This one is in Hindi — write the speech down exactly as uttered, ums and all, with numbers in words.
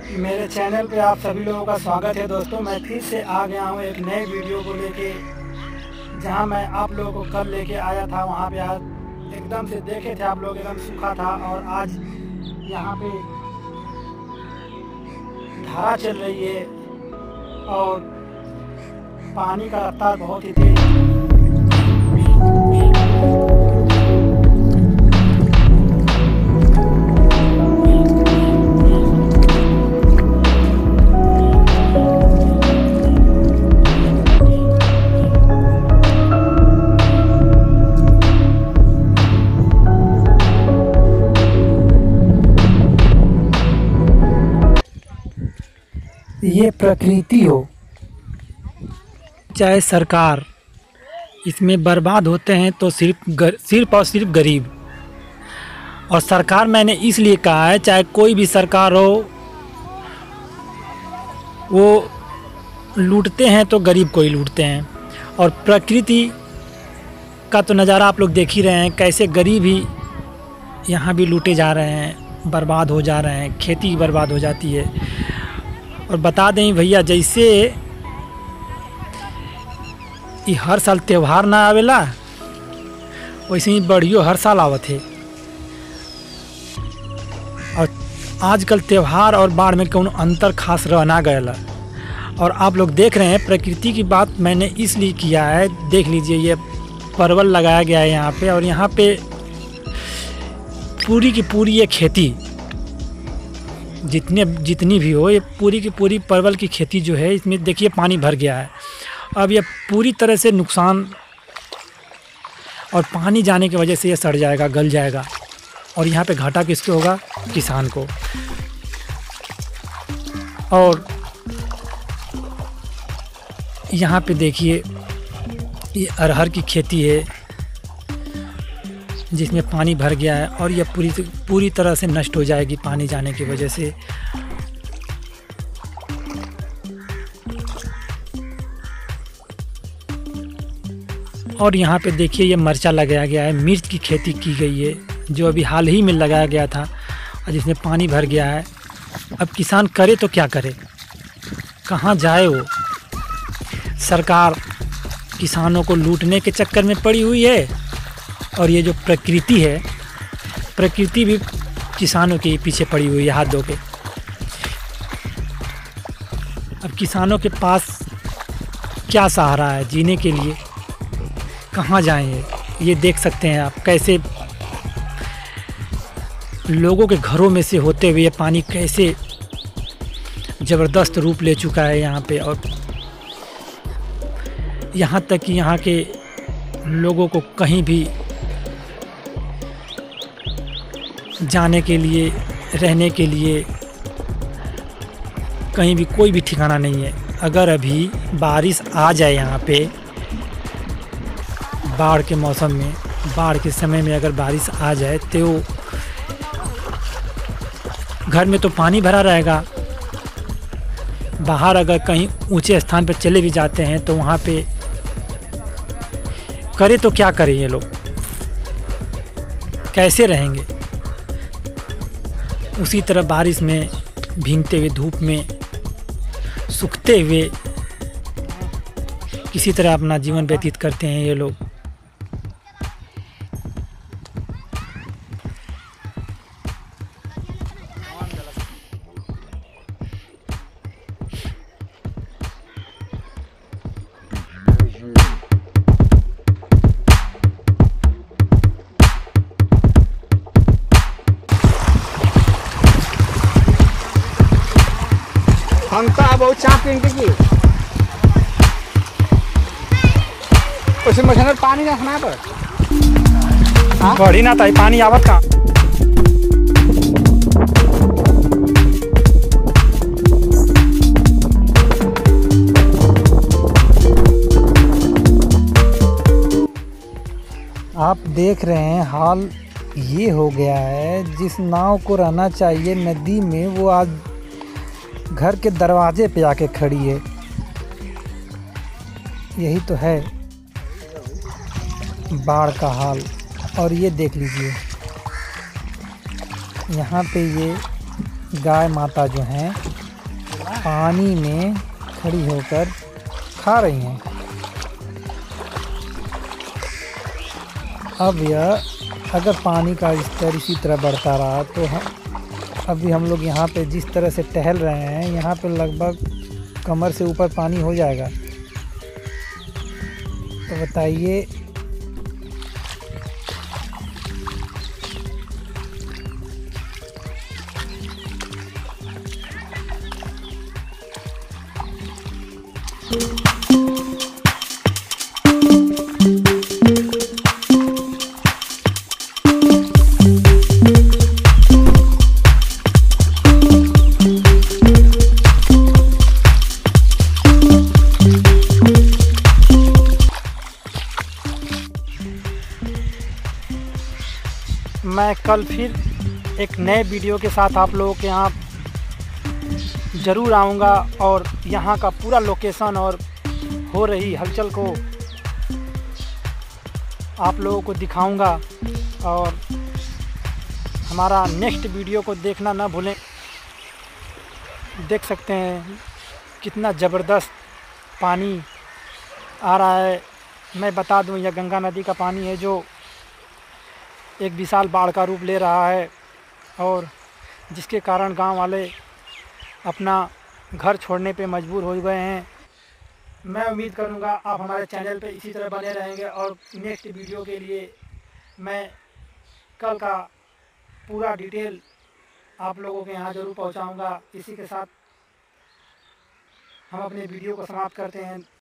मेरे चैनल पे आप सभी लोगों का स्वागत है दोस्तों। मैं फिर से आ गया हूँ एक नए वीडियो को लेके, जहाँ मैं आप लोगों को कल लेके आया था। वहाँ पे आज एकदम से देखे थे आप लोग, एकदम सूखा था, और आज यहाँ पे धारा चल रही है और पानी का रफ्तार बहुत ही तेज है। ये प्रकृति हो चाहे सरकार, इसमें बर्बाद होते हैं तो सिर्फ गर, सिर्फ और सिर्फ गरीब। और सरकार मैंने इसलिए कहा है, चाहे कोई भी सरकार हो, वो लूटते हैं तो गरीब को ही लूटते हैं। और प्रकृति का तो नज़ारा आप लोग देख ही रहे हैं, कैसे गरीब ही यहाँ भी लूटे जा रहे हैं, बर्बाद हो जा रहे हैं, खेती बर्बाद हो जाती है। और बता दें भैया, जैसे ये हर साल त्यौहार ना आवेला, वैसे ही बढ़ियो हर साल आवत है। और आजकल त्यौहार और बाढ़ में कौन अंतर खास रह ना गया। और आप लोग देख रहे हैं, प्रकृति की बात मैंने इसलिए किया है, देख लीजिए ये परवल लगाया गया है यहाँ पे, और यहाँ पे पूरी की पूरी ये खेती जितने जितनी भी हो, ये पूरी की पूरी परवल की खेती जो है, इसमें देखिए पानी भर गया है। अब ये पूरी तरह से नुकसान, और पानी जाने की वजह से ये सड़ जाएगा, गल जाएगा। और यहाँ पे घाटा किसको होगा? किसान को। और यहाँ पे देखिए ये अरहर की खेती है, जिसमें पानी भर गया है, और यह पूरी पूरी तरह से नष्ट हो जाएगी पानी जाने की वजह से। और यहाँ पे देखिए ये मिर्चा लगाया गया है, मिर्च की खेती की गई है, जो अभी हाल ही में लगाया गया था, और जिसमें पानी भर गया है। अब किसान करे तो क्या करे, कहाँ जाए वो? सरकार किसानों को लूटने के चक्कर में पड़ी हुई है, और ये जो प्रकृति है, प्रकृति भी किसानों के पीछे पड़ी हुई है हाथ धो के। अब किसानों के पास क्या सहारा है जीने के लिए? कहाँ जाएं? ये देख सकते हैं आप, कैसे लोगों के घरों में से होते हुए ये पानी कैसे ज़बरदस्त रूप ले चुका है यहाँ पे। और यहाँ तक कि यहाँ के लोगों को कहीं भी जाने के लिए, रहने के लिए कहीं भी कोई भी ठिकाना नहीं है। अगर अभी बारिश आ जाए यहाँ पे, बाढ़ के मौसम में, बाढ़ के समय में अगर बारिश आ जाए, तो घर में तो पानी भरा रहेगा। बाहर अगर कहीं ऊंचे स्थान पर चले भी जाते हैं तो वहाँ पे करे तो क्या करें ये लोग, कैसे रहेंगे? उसी तरह बारिश में भीगते हुए, धूप में सूखते हुए किसी तरह अपना जीवन व्यतीत करते हैं ये लोग। हम तो अब चाप पिंटे की उसे मशीन पानी ना खाना पर बढ़ी ना था पानी आवत का। आप देख रहे हैं हाल ये हो गया है, जिस नाव को रहना चाहिए नदी में, वो आज घर के दरवाजे पे आके खड़ी है। यही तो है बाढ़ का हाल। और ये देख लीजिए, यहाँ पे ये गाय माता जो हैं पानी में खड़ी होकर खा रही हैं। अब यह अगर पानी का स्तर इसी तरह बढ़ता रहा तो हम अभी हम लोग यहाँ पे जिस तरह से टहल रहे हैं, यहाँ पे लगभग कमर से ऊपर पानी हो जाएगा। तो बताइए मैं कल फिर एक नए वीडियो के साथ आप लोगों के यहाँ ज़रूर आऊँगा और यहाँ का पूरा लोकेशन और हो रही हलचल को आप लोगों को दिखाऊंगा। और हमारा नेक्स्ट वीडियो को देखना ना भूलें। देख सकते हैं कितना ज़बरदस्त पानी आ रहा है। मैं बता दूं, यह गंगा नदी का पानी है जो एक विशाल बाढ़ का रूप ले रहा है और जिसके कारण गांव वाले अपना घर छोड़ने पे मजबूर हो गए हैं। मैं उम्मीद करूंगा आप हमारे चैनल पे इसी तरह बने रहेंगे और नेक्स्ट वीडियो के लिए मैं कल का पूरा डिटेल आप लोगों के यहाँ ज़रूर पहुँचाऊँगा। इसी के साथ हम अपने वीडियो को समाप्त करते हैं।